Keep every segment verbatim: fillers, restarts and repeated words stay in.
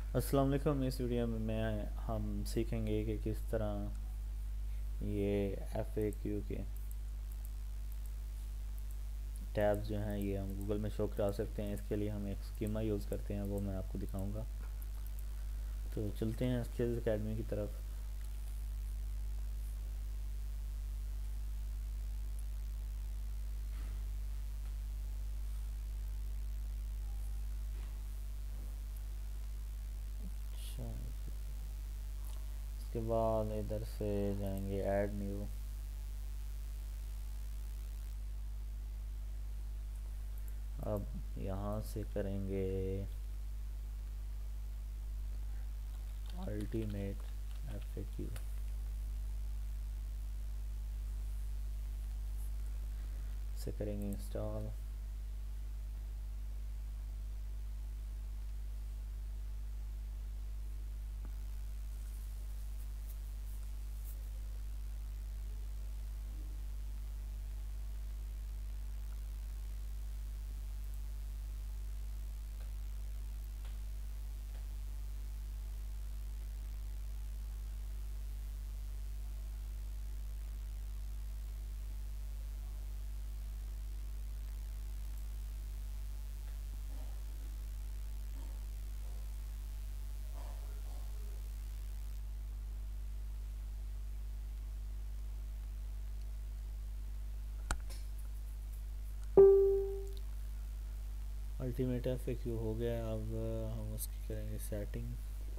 अस्सलाम वालेकुम। इस वीडियो में मैं हम सीखेंगे कि किस तरह ये एफ ए क्यू के टैब्स जो हैं ये हम गूगल में शो करा सकते हैं। इसके लिए हम एक स्कीमा यूज़ करते हैं, वो मैं आपको दिखाऊंगा। तो चलते हैं स्किल्स एकेडमी की तरफ। अच्छा, इसके बाद इधर से जाएंगे ऐड न्यू। अब यहाँ से करेंगे अल्टीमेट एफ ए क्यू। से करेंगे install. Ultimate F A Q हो गया। अब हम उसकी करेंगे सेटिंग।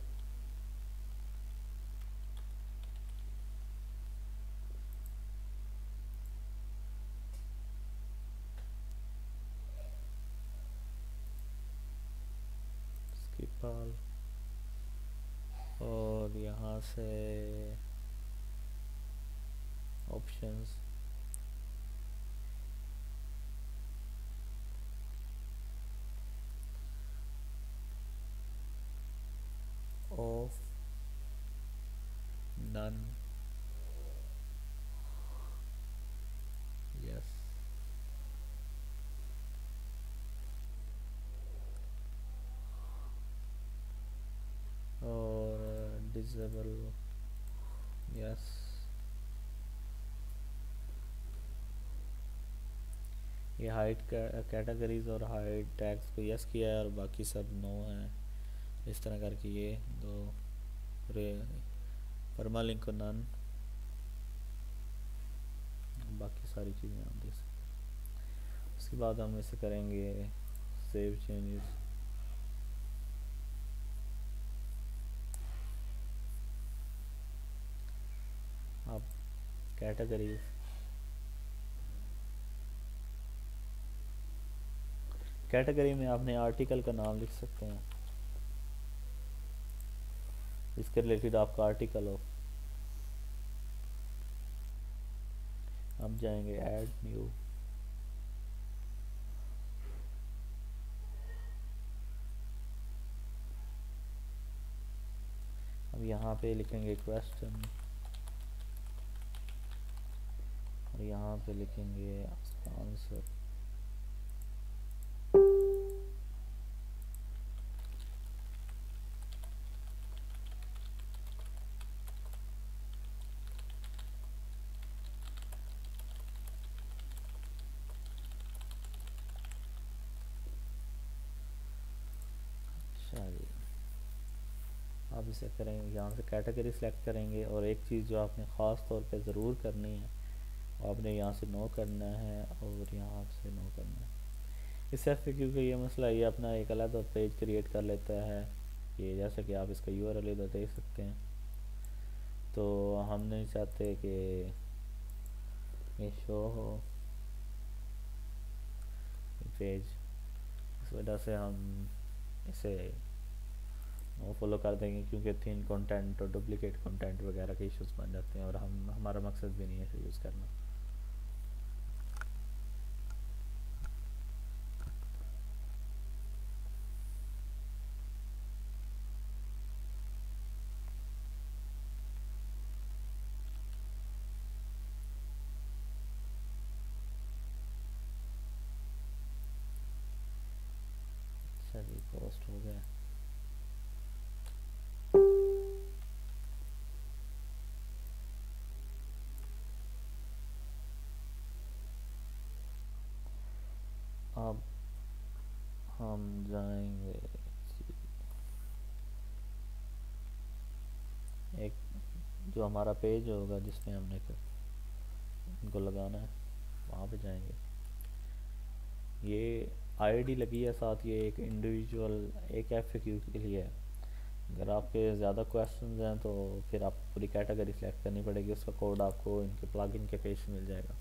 स्किप ऑल और यहाँ से ऑप्शंस, ऑफ, नन, यस और डिसेबल, यस। ये हाइट कैटेगरीज और हाइट टैग्स को यस किया है और बाकी सब नो है। इस तरह करके ये दो परमालिंक को नन, बाकी सारी चीज़ें आप देख सकते हैं। उसके बाद हम इसे करेंगे सेव चेंजेस। अब कैटेगरीज, कैटेगरी में आपने आर्टिकल का नाम लिख सकते हैं, इसके रिलेटेड आपका आर्टिकल हो। अब जाएंगे ऐड न्यू। अब यहाँ पे लिखेंगे क्वेश्चन और यहाँ पे लिखेंगे आंसर। चलिए आप इसे करेंगे, यहाँ से कैटेगरी सेलेक्ट करेंगे और एक चीज़ जो आपने ख़ास तौर पे ज़रूर करनी है, आपने यहाँ से नो करना है और यहाँ से नो करना है। इस एफ ए क्यू का ये मसला, ये अपना एक अलग पेज क्रिएट कर लेता है। ये जैसा कि आप इसका यू आर एल इधर देख सकते हैं। तो हम नहीं चाहते कि ये शो हो पेज, इस वजह से हम इसे नो फॉलो कर देंगे, क्योंकि थिन कंटेंट और डुप्लीकेट कंटेंट वगैरह के इश्यूज बन जाते हैं और हम हमारा मकसद भी नहीं है इसे यूज़ करना। चलिए पोस्ट हो गया। अब हम जाएंगे एक जो हमारा पेज होगा जिसमें हमने इनको लगाना है, वहाँ पे जाएंगे। ये आईडी लगी है साथ, ये एक इंडिविजुअल एक एफएक्यू के लिए है। अगर आपके ज़्यादा क्वेश्चंस हैं तो फिर आप पूरी कैटेगरी सेलेक्ट करनी पड़ेगी, उसका कोड आपको इनके प्लगइन के पेज मिल जाएगा।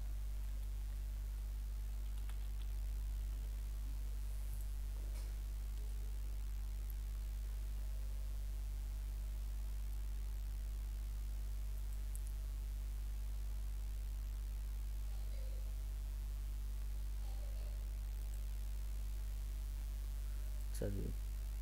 अच्छा जी,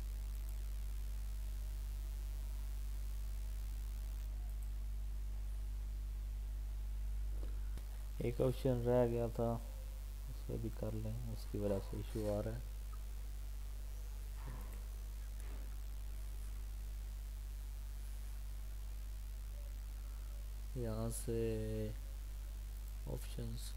एक ऑप्शन रह गया था, उसे भी कर लें, उसकी वजह से इशू आ रहा है। यहाँ से ऑप्शंस,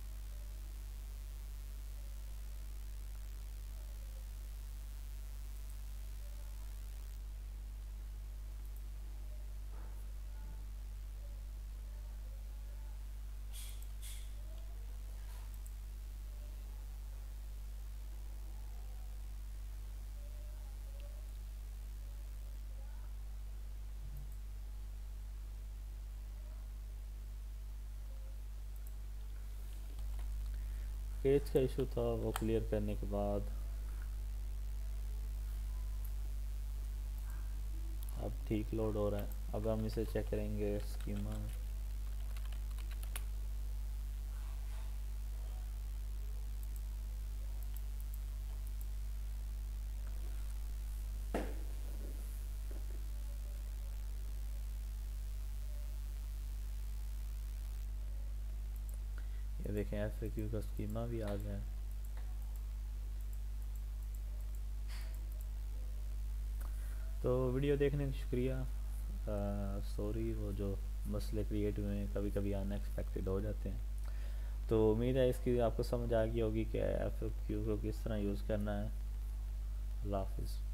पेज का इशू था, वो क्लियर करने के बाद अब ठीक लोड हो रहा है। अब हम इसे चेक करेंगे स्कीमा में। ये देखें एफएक्यू का स्कीमा भी आ गया है। तो वीडियो देखने का शुक्रिया। सॉरी वो जो मसले क्रिएट हुए हैं कभी कभी अनएक्सपेक्टेड हो जाते हैं। तो उम्मीद है इसकी आपको समझ आ गई होगी कि एफएक्यू को किस तरह यूज़ करना है। अल्लाह हाफिज़।